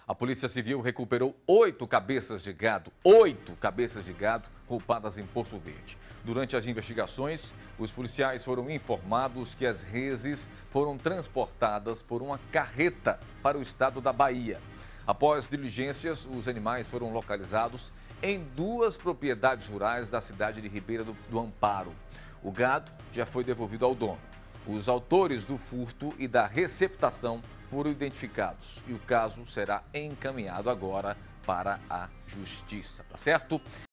A Polícia Civil recuperou 8 cabeças de gado roubadas em Poço Verde. Durante as investigações, os policiais foram informados que as reses foram transportadas por uma carreta para o estado da Bahia. Após diligências, os animais foram localizados em 2 propriedades rurais da cidade de Ribeira do Amparo. O gado já foi devolvido ao dono. Os autores do furto e da receptação foram identificados e o caso será encaminhado agora para a justiça, tá certo?